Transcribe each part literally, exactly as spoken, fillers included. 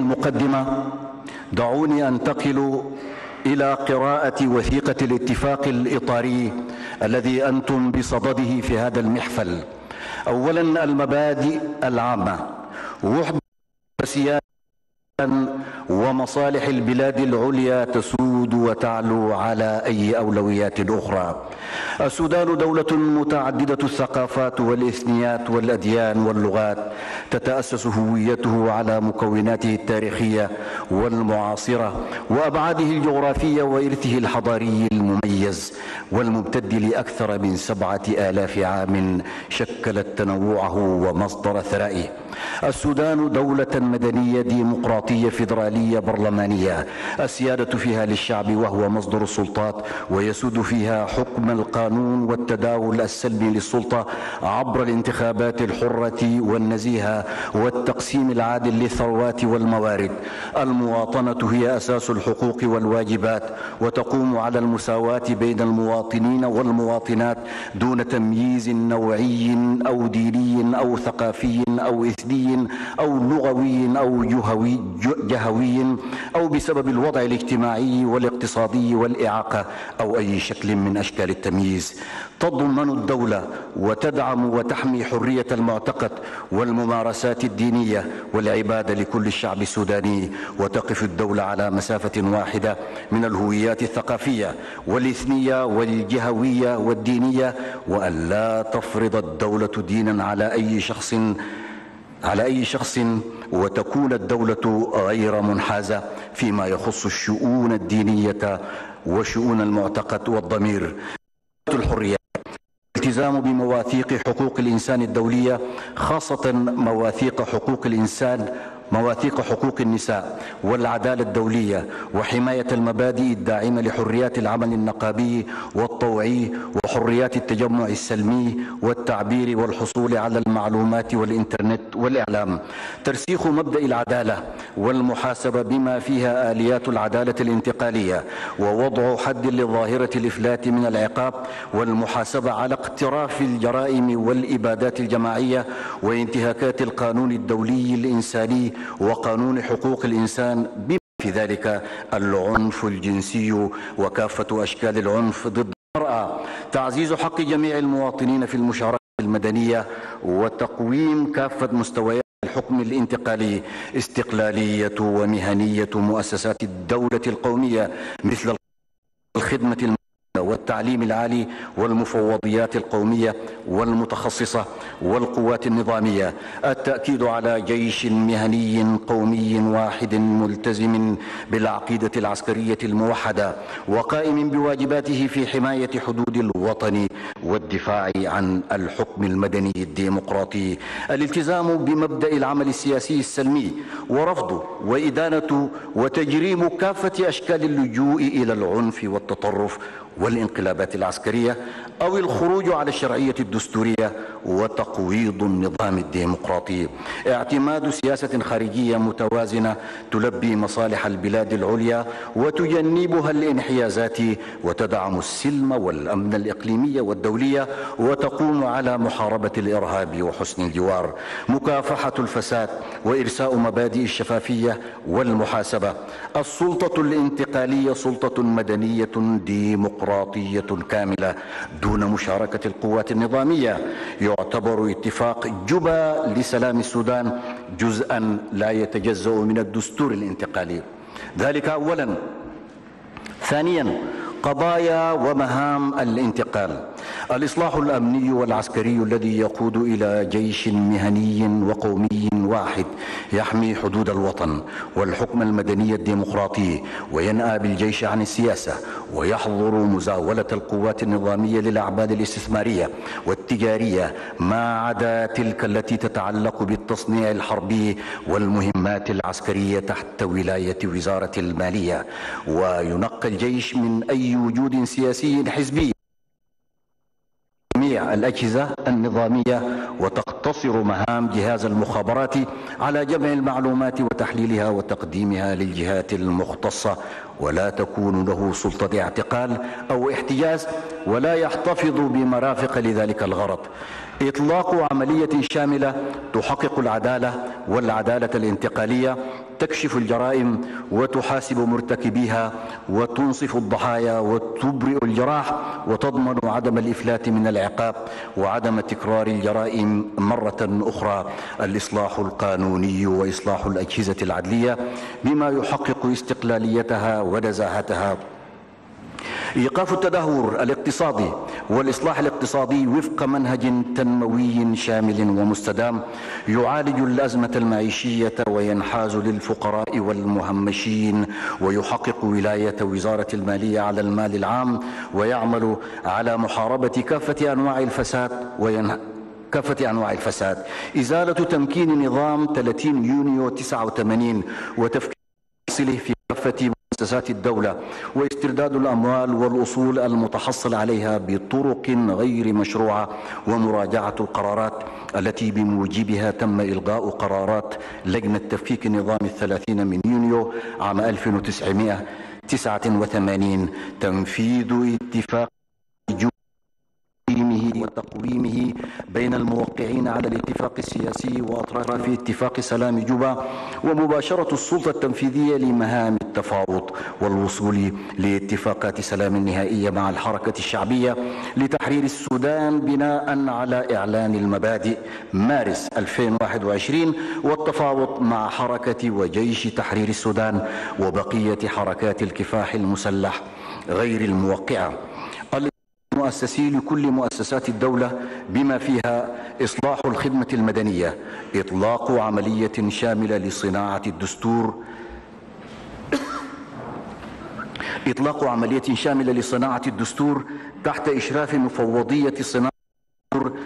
المقدمة دعوني أنتقل إلى قراءة وثيقة الاتفاق الإطاري الذي أنتم بصدده في هذا المحفل. أولا، المبادئ العامة: وحدة سياسة ومصالح البلاد العليا تسود وتعلو على أي أولويات أخرى. السودان دولة متعددة الثقافات والإثنيات والأديان واللغات، تتأسس هويته على مكوناته التاريخية والمعاصرة وأبعاده الجغرافية وإرثه الحضاري المميز والممتد لأكثر من سبعة آلاف عام شكلت تنوعه ومصدر ثرائه. السودان دولة مدنية ديمقراطية فيدرالية برلمانية، السيادة فيها للشعب وهو مصدر السلطات، ويسود فيها حكم القانون والتداول السلمي للسلطة عبر الانتخابات الحرة والنزيهة والتقسيم العادل للثروات والموارد. المواطنة هي أساس الحقوق والواجبات، وتقوم على المساواة بين المواطنين والمواطنات دون تمييز نوعي أو ديني أو ثقافي أو إثني أو لغوي أو جهوي, جهوي أو بسبب الوضع الاجتماعي والاقتصادي والإعاقة أو أي شكل من أشكال التمييز. تضمن الدولة وتدعم وتحمي حرية المعتقد والممارسات الدينية والعبادة لكل الشعب السوداني، وتقف الدولة على مسافة واحدة من الهويات الثقافية والإثنية والجهوية والدينية، وأن لا تفرض الدولة دينا على أي شخص على أي شخص وتكون الدولة غير منحازة فيما يخص الشؤون الدينية وشؤون المعتقد والضمير. الحرية: الالتزام بمواثيق حقوق الإنسان الدولية، خاصة مواثيق حقوق الإنسان مواثيق حقوق النساء والعدالة الدولية، وحماية المبادئ الداعمة لحريات العمل النقابي والطوعي وحريات التجمع السلمي والتعبير والحصول على المعلومات والإنترنت والإعلام. ترسيخ مبدأ العدالة والمحاسبة بما فيها آليات العدالة الانتقالية، ووضع حد لظاهرة الإفلات من العقاب والمحاسبة على اقتراف الجرائم والإبادات الجماعية وانتهاكات القانون الدولي الإنساني وقانون حقوق الإنسان، بما في ذلك العنف الجنسي وكافة أشكال العنف ضد المرأة. تعزيز حق جميع المواطنين في المشاركة المدنية وتقويم كافة مستويات الحكم الانتقالي. استقلالية ومهنية مؤسسات الدولة القومية مثل الخدمة المدنية والتعليم العالي والمفوضيات القومية والمتخصصة والقوات النظامية. التأكيد على جيش مهني قومي واحد ملتزم بالعقيدة العسكرية الموحدة وقائم بواجباته في حماية حدود الوطن والدفاع عن الحكم المدني الديمقراطي. الالتزام بمبدأ العمل السياسي السلمي ورفض وإدانة وتجريم كافة أشكال اللجوء إلى العنف والتطرف والانقلابات العسكرية أو الخروج على الشرعية الدستورية وتقويض النظام الديمقراطي. اعتماد سياسة خارجية متوازنة تلبي مصالح البلاد العليا وتجنبها الانحيازات وتدعم السلم والأمن الإقليمي والدولية وتقوم على محاربة الإرهاب وحسن الجوار. مكافحة الفساد وإرساء مبادئ الشفافية والمحاسبة. السلطة الانتقالية سلطة مدنية ديمقراطية كاملة دون مشاركة القوات النظامية. يعتبر اتفاق جوبا لسلام السودان جزءا لا يتجزأ من الدستور الانتقالي. ذلك أولا. ثانيا، قضايا ومهام الانتقال. الإصلاح الأمني والعسكري الذي يقود إلى جيش مهني وقومي واحد يحمي حدود الوطن والحكم المدني الديمقراطي وينأى بالجيش عن السياسة ويحظر مزاولة القوات النظامية للأعمال الاستثمارية والتجارية ما عدا تلك التي تتعلق بالتصنيع الحربي والمهمات العسكرية تحت ولاية وزارة المالية. وينقى الجيش من أي وجود سياسي حزبي جميع الأجهزة النظامية، وتقتصر مهام جهاز المخابرات على جمع المعلومات وتحليلها وتقديمها للجهات المختصة، ولا تكون له سلطة اعتقال أو احتجاز ولا يحتفظ بمرافق لذلك الغرض. إطلاق عملية شاملة تحقق العدالة والعدالة الانتقالية تكشف الجرائم وتحاسب مرتكبيها وتنصف الضحايا وتبرئ الجراح وتضمن عدم الإفلات من العقاب وعدم تكرار الجرائم مرة أخرى. الإصلاح القانوني وإصلاح الأجهزة العدلية بما يحقق استقلاليتها ونزاهتها. إيقاف التدهور الاقتصادي والإصلاح الاقتصادي وفق منهج تنموي شامل ومستدام يعالج الأزمة المعيشية وينحاز للفقراء والمهمشين ويحقق ولاية وزارة المالية على المال العام ويعمل على محاربة كافة أنواع الفساد وينهى كافة أنواع الفساد. إزالة تمكين نظام ثلاثين يونيو تسعة وثمانين وتفكيره في كافة مؤسسات الدولة واسترداد الأموال والأصول المتحصل عليها بطرق غير مشروعة ومراجعة القرارات التي بموجبها تم إلغاء قرارات لجنة تفكيك نظام الثلاثين من يونيو عام ألف وتسعمائة وتسعة وثمانين. تنفيذ اتفاق وتقويمه بين الموقعين على الاتفاق السياسي وأطراف اتفاق سلام جوبا ومباشرة السلطة التنفيذية لمهام التفاوض والوصول لاتفاقات سلام نهائية مع الحركة الشعبية لتحرير السودان بناء على إعلان المبادئ مارس ألفين وواحد وعشرين والتفاوض مع حركة وجيش تحرير السودان وبقية حركات الكفاح المسلح غير الموقعة. مؤسسي لكل مؤسسات الدولة بما فيها إصلاح الخدمة المدنية، إطلاق عملية شاملة لصناعة الدستور إطلاق عملية شاملة لصناعة الدستور تحت إشراف مفوضية صناعة الدستور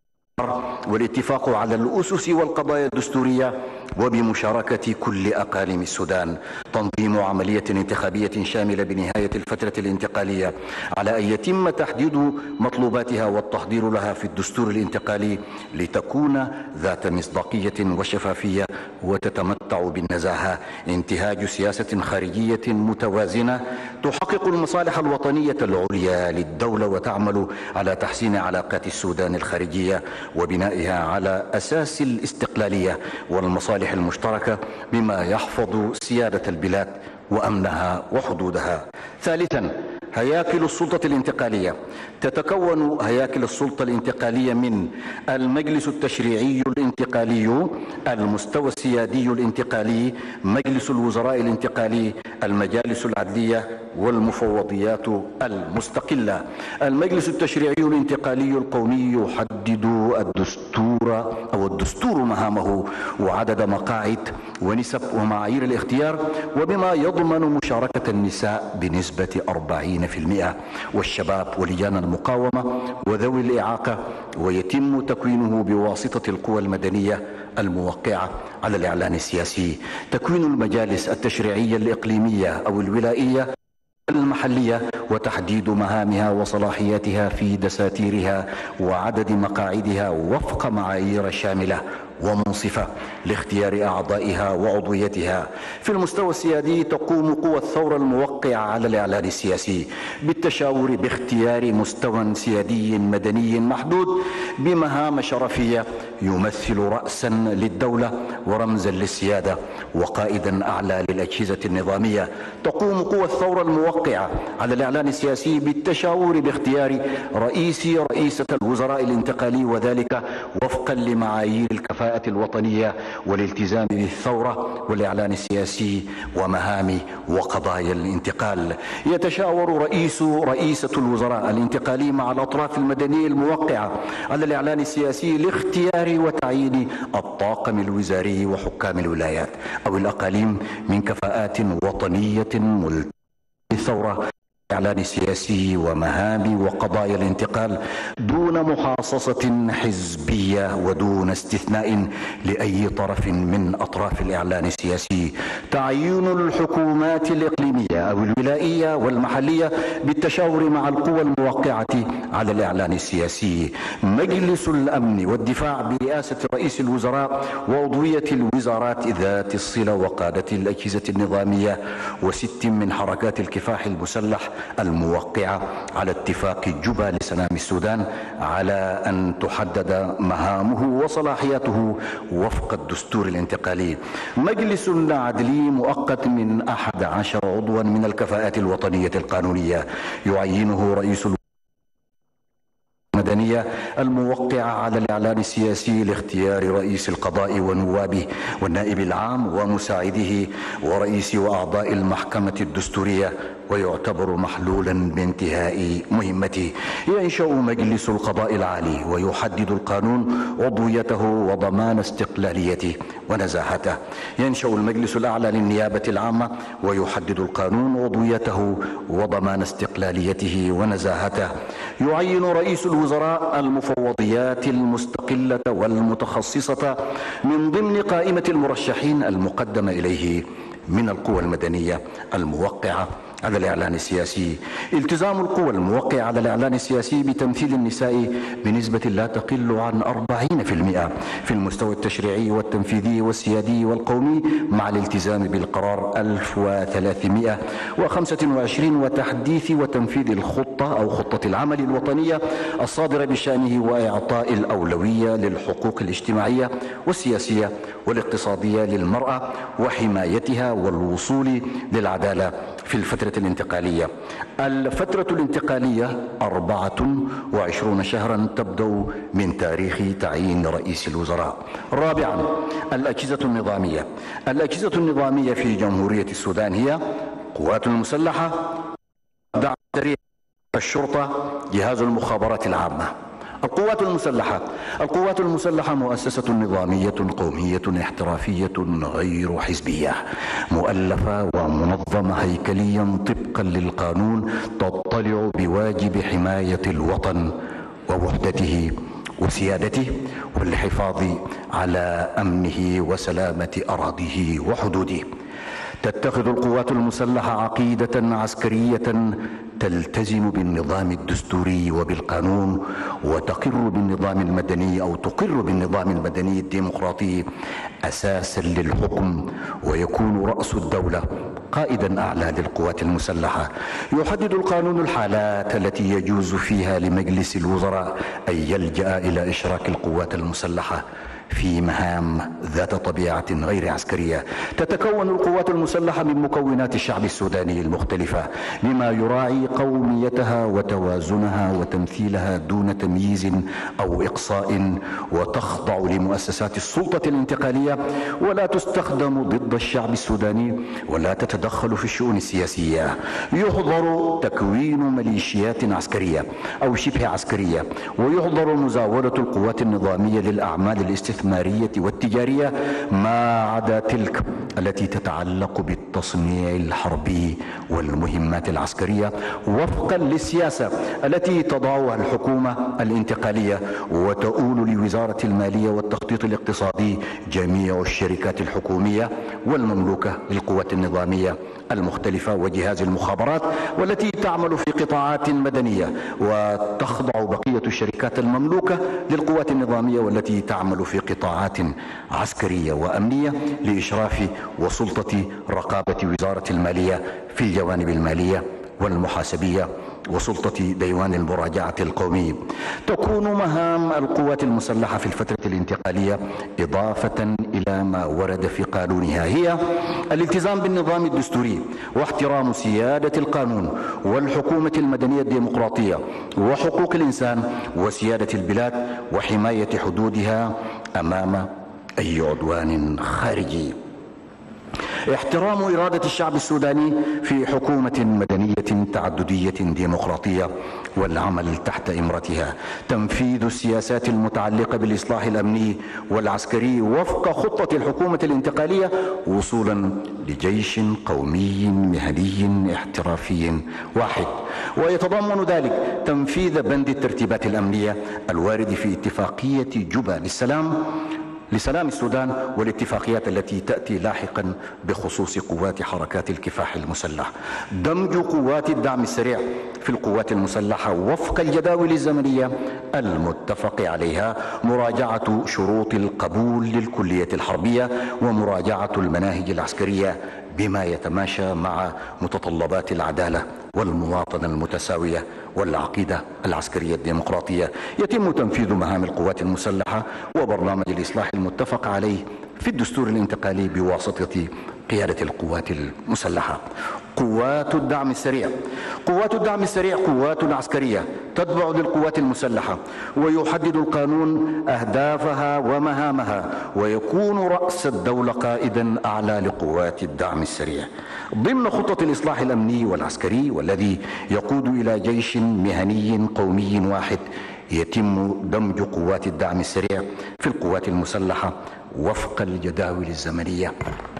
والاتفاق على الأسس والقضايا الدستورية وبمشاركة كل أقاليم السودان. تنظيم عملية انتخابية شاملة بنهاية الفترة الانتقالية على أن يتم تحديد مطلوباتها والتحضير لها في الدستور الانتقالي لتكون ذات مصداقية وشفافية وتتمتع بالنزاهة. انتهاج سياسة خارجية متوازنة تحقق المصالح الوطنية العليا للدولة وتعمل على تحسين علاقات السودان الخارجية وبنائها على أساس الاستقلالية والمصالح المشتركة بما يحفظ سيادة البلاد وأمنها وحدودها. ثالثا، هياكل السلطة الانتقالية. تتكون هياكل السلطة الانتقالية من المجلس التشريعي الانتقالي، المستوى السيادي الانتقالي، مجلس الوزراء الانتقالي، المجالس العدلية والمفوضيات المستقلة. المجلس التشريعي الانتقالي القومي يحدد الدستور أو الدستور مهامه وعدد مقاعد ونسب ومعايير الاختيار وبما يضمن مشاركة النساء بنسبة أربعين بالمئة والشباب ولجان المقاومة وذوي الإعاقة، ويتم تكوينه بواسطة القوى المدنية الموقعة على الإعلان السياسي. تكوين المجالس التشريعية الإقليمية أو الولائية المحلية وتحديد مهامها وصلاحياتها في دساتيرها وعدد مقاعدها وفق معايير شاملة ومنصفة لاختيار أعضائها وعضويتها. في المستوى السيادي تقوم قوى الثورة الموقعة على الإعلان السياسي بالتشاور باختيار مستوى سيادي مدني محدود بمهام شرفية يمثل رأسا للدولة ورمزا للسيادة وقائدا أعلى للأجهزة النظامية. تقوم قوى الثورة الموقعة على الإعلان السياسي بالتشاور باختيار رئيس رئيسة الوزراء الانتقالي وذلك وفقا لمعايير الكفاءة الوطنية والالتزام بالثورة والإعلان السياسي ومهام وقضايا الانتقال. يتشاور رئيس رئيسة الوزراء الانتقالي مع الأطراف المدنية الموقعة على الإعلان السياسي لاختيار وتعيين الطاقم الوزاري وحكام الولايات أو الأقاليم من كفاءات وطنية ملتزمة بالثورة الإعلان السياسي ومهام وقضايا الانتقال دون محاصصة حزبية ودون استثناء لأي طرف من أطراف الإعلان السياسي. تعيين الحكومات الإقليمية أو الولائية والمحلية بالتشاور مع القوى الموقعة على الإعلان السياسي. مجلس الأمن والدفاع برئاسة رئيس الوزراء وعضوية الوزارات ذات الصلة وقادة الأجهزة النظامية وست من حركات الكفاح المسلح الموقعة على اتفاق جوبا لسلام السودان على أن تحدد مهامه وصلاحياته وفق الدستور الانتقالي. مجلس عدلي مؤقت من أحد عشر عضوا من الكفاءات الوطنية القانونية يعينه رئيس المدنية الموقعة على الإعلان السياسي لاختيار رئيس القضاء ونوابه والنائب العام ومساعده ورئيس وأعضاء المحكمة الدستورية، ويعتبر محلولا بانتهاء مهمته. ينشأ مجلس القضاء العالي ويحدد القانون عضويته وضمان استقلاليته ونزاهته. ينشأ المجلس الأعلى للنيابة العامة ويحدد القانون عضويته وضمان استقلاليته ونزاهته. يعين رئيس الوزراء المفوضيات المستقلة والمتخصصة من ضمن قائمة المرشحين المقدمة إليه من القوى المدنية الموقعة على الإعلان السياسي. التزام القوى الموقعة على الإعلان السياسي بتمثيل النساء بنسبة لا تقل عن أربعين بالمئة في المستوى التشريعي والتنفيذي والسيادي والقومي، مع الالتزام بالقرار ألف وثلاثمئة وخمسة وعشرين وتحديث وتنفيذ الخطة أو خطة العمل الوطنية الصادرة بشأنه، وإعطاء الأولوية للحقوق الاجتماعية والسياسية والاقتصادية للمرأة وحمايتها والوصول للعدالة في الفترة الانتقالية. الفترة الانتقالية أربعة وعشرون شهرا تبدأ من تاريخ تعيين رئيس الوزراء. رابعا، الأجهزة النظامية. الأجهزة النظامية في جمهورية السودان هي قوات المسلحة، دعم سريع، الشرطة، جهاز المخابرات العامة. القوات المسلحة. القوات المسلحة مؤسسة نظامية قومية احترافية غير حزبية، مؤلفة ومنظمة هيكليا طبقا للقانون، تطلع بواجب حماية الوطن ووحدته وسيادته والحفاظ على أمنه وسلامة أراضيه وحدوده. تتخذ القوات المسلحة عقيدة عسكرية تلتزم بالنظام الدستوري وبالقانون، وتقر بالنظام المدني أو تقر بالنظام المدني الديمقراطي أساسا للحكم، ويكون رأس الدولة قائدا أعلى للقوات المسلحة. يحدد القانون الحالات التي يجوز فيها لمجلس الوزراء أن يلجأ إلى إشراك القوات المسلحة في مهام ذات طبيعة غير عسكرية. تتكون القوات المسلحة من مكونات الشعب السوداني المختلفة بما يراعي قوميتها وتوازنها وتمثيلها دون تمييز أو إقصاء، وتخضع لمؤسسات السلطة الانتقالية، ولا تستخدم ضد الشعب السوداني ولا تتدخل في الشؤون السياسية. يحظر تكوين ميليشيات عسكرية أو شبه عسكرية، ويحظر مزاولة القوات النظامية للأعمال الاستثمارية الاستثمارية والتجارية ما عدا تلك التي تتعلق بالتصنيع الحربي والمهمات العسكرية وفقا للسياسة التي تضعها الحكومة الانتقالية، وتؤول لوزارة المالية والتخطيط الاقتصادي جميع الشركات الحكومية والمملوكة للقوات النظامية المختلفة وجهاز المخابرات والتي تعمل في قطاعات مدنية، وتخضع بقية الشركات المملوكة للقوات النظامية والتي تعمل في قطاعات عسكرية وأمنية لإشراف وسلطة رقابة وزارة المالية في الجوانب المالية والمحاسبية وسلطة ديوان المراجعة القومي. تكون مهام القوات المسلحة في الفترة الانتقالية إضافة إلى ما ورد في قانونها هي الالتزام بالنظام الدستوري واحترام سيادة القانون والحكومة المدنية الديمقراطية وحقوق الإنسان وسيادة البلاد وحماية حدودها أمام أي عدوان خارجي. احترام إرادة الشعب السوداني في حكومة مدنية تعددية ديمقراطية والعمل تحت إمرتها. تنفيذ السياسات المتعلقة بالإصلاح الأمني والعسكري وفق خطة الحكومة الانتقالية وصولا لجيش قومي مهني احترافي واحد. ويتضمن ذلك تنفيذ بند الترتيبات الأمنية الوارد في اتفاقية جوبا للسلام لسلام السودان والاتفاقيات التي تأتي لاحقا بخصوص قوات حركات الكفاح المسلح. دمج قوات الدعم السريع في القوات المسلحة وفق الجداول الزمنية المتفق عليها، مراجعة شروط القبول للكلية الحربية ومراجعة المناهج العسكرية بما يتماشى مع متطلبات العدالة والمواطنة المتساوية والعقيدة العسكرية الديمقراطية. يتم تنفيذ مهام القوات المسلحة وبرنامج الإصلاح المتفق عليه في الدستور الانتقالي بواسطة قيادة القوات المسلحة. قوات الدعم السريع. قوات الدعم السريع قوات عسكرية تتبع للقوات المسلحة، ويحدد القانون أهدافها ومهامها، ويكون رأس الدولة قائدا أعلى لقوات الدعم السريع ضمن خطة الإصلاح الأمني والعسكري، والذي يقود إلى جيش مهني قومي واحد. يتم دمج قوات الدعم السريع في القوات المسلحة وفق الجداول الزمنية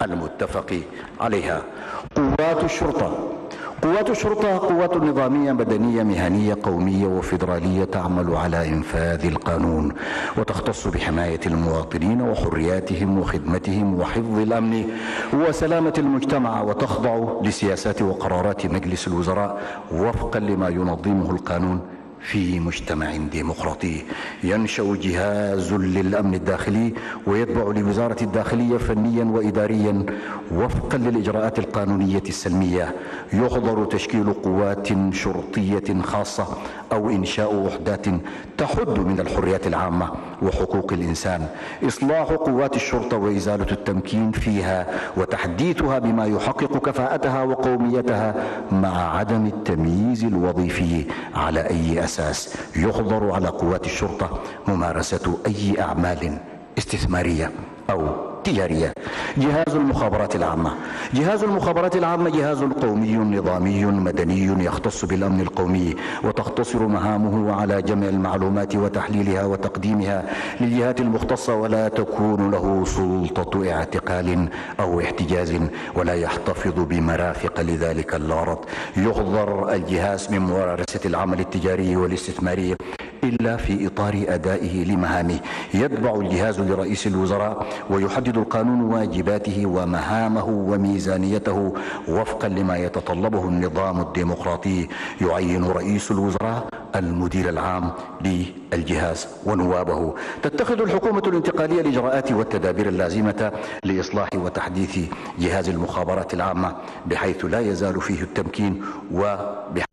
المتفق عليها. قوات الشرطة. قوات الشرطة قوات نظامية مدنية مهنية قومية وفيدرالية تعمل على إنفاذ القانون، وتختص بحماية المواطنين وحرياتهم وخدمتهم وحفظ الأمن وسلامة المجتمع، وتخضع لسياسات وقرارات مجلس الوزراء وفقا لما ينظمه القانون في مجتمع ديمقراطي. ينشأ جهاز للأمن الداخلي ويتبع لوزارة الداخلية فنيا وإداريا وفقا للإجراءات القانونية السلمية. يحظر تشكيل قوات شرطية خاصة أو إنشاء وحدات تحد من الحريات العامة وحقوق الإنسان. إصلاح قوات الشرطة وإزالة التمكين فيها وتحديثها بما يحقق كفاءتها وقوميتها مع عدم التمييز الوظيفي على أي أساس. يحظر على قوات الشرطة ممارسة أي أعمال استثمارية أو تجارية. جهاز المخابرات العامة. جهاز المخابرات العامة جهاز قومي نظامي مدني يختص بالأمن القومي، وتقتصر مهامه على جمع المعلومات وتحليلها وتقديمها للجهات المختصة، ولا تكون له سلطة اعتقال أو احتجاز، ولا يحتفظ بمرافق لذلك الغرض. يحظر الجهاز من ممارسة العمل التجاري والاستثماري إلا في إطار أدائه لمهامه. يتبع الجهاز لرئيس الوزراء، ويحدد القانون واجباته ومهامه وميزانيته وفقا لما يتطلبه النظام الديمقراطي. يعين رئيس الوزراء المدير العام للجهاز ونوابه. تتخذ الحكومة الانتقالية الإجراءات والتدابير اللازمة لإصلاح وتحديث جهاز المخابرات العامة بحيث لا يزال فيه التمكين وبحيث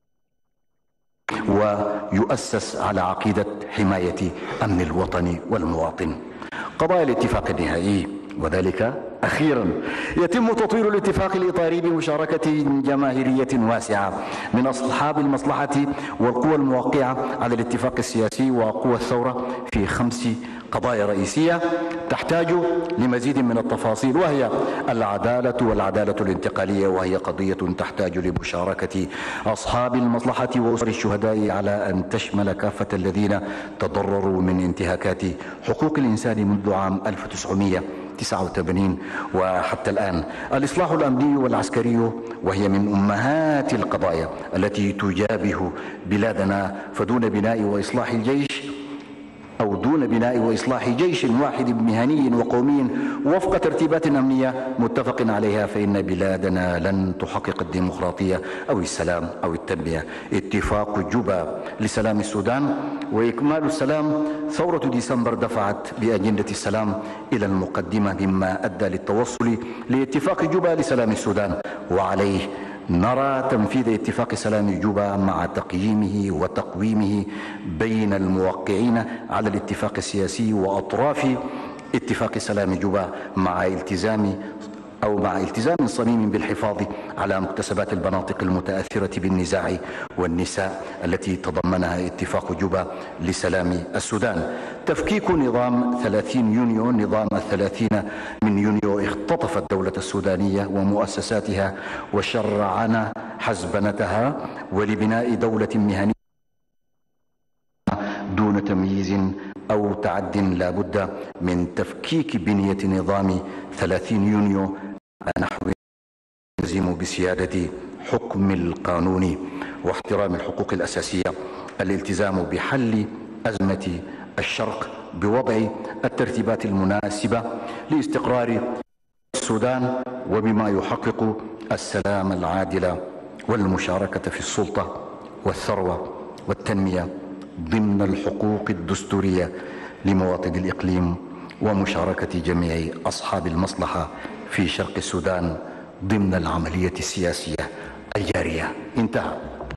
ويؤسس على عقيدة حماية أمن الوطن والمواطن. قضايا الاتفاق النهائي، وذلك أخيرا يتم تطوير الاتفاق الإطاري بمشاركة جماهيرية واسعة من أصحاب المصلحة والقوى الموقعة على الاتفاق السياسي وقوى الثورة في خمس قضايا رئيسية تحتاج لمزيد من التفاصيل، وهي العدالة والعدالة الانتقالية، وهي قضية تحتاج لمشاركة أصحاب المصلحة وأسر الشهداء على أن تشمل كافة الذين تضرروا من انتهاكات حقوق الإنسان منذ عام ألف وتسعمائة وتسعة وثمانين وحتى الآن. الإصلاح الأمني والعسكري، وهي من أمهات القضايا التي تجابه بلادنا، فدون بناء وإصلاح الجيش أو دون بناء وإصلاح جيش واحد مهني وقومي وفق ترتيبات أمنية متفق عليها، فإن بلادنا لن تحقق الديمقراطية أو السلام أو التنمية. اتفاق جوبا لسلام السودان وإكمال السلام. ثورة ديسمبر دفعت بأجندة السلام إلى المقدمة، مما أدى للتوصل لاتفاق جوبا لسلام السودان، وعليه نرى تنفيذ اتفاق سلام جوبا مع تقييمه وتقويمه بين الموقعين على الاتفاق السياسي وأطراف اتفاق سلام جوبا، مع التزام أو مع التزام صميم بالحفاظ على مكتسبات المناطق المتأثرة بالنزاع والنساء التي تضمنها اتفاق جوبا لسلام السودان. تفكيك نظام ثلاثين يونيو. نظام الثلاثين من يونيو اختطف الدولة السودانية ومؤسساتها وشرعن حزبنتها، ولبناء دولة مهنية دون تمييز أو تعد لا بد من تفكيك بنية نظام ثلاثين يونيو نحو يلزم بسيادة حكم القانون واحترام الحقوق الأساسية، الالتزام بحل أزمة الشرق بوضع الترتيبات المناسبة لاستقرار السودان، وبما يحقق السلام العادل والمشاركة في السلطة والثروة والتنمية ضمن الحقوق الدستورية لمواطني الإقليم، ومشاركة جميع أصحاب المصلحة في شرق السودان ضمن العملية السياسية الجارية. انتهى.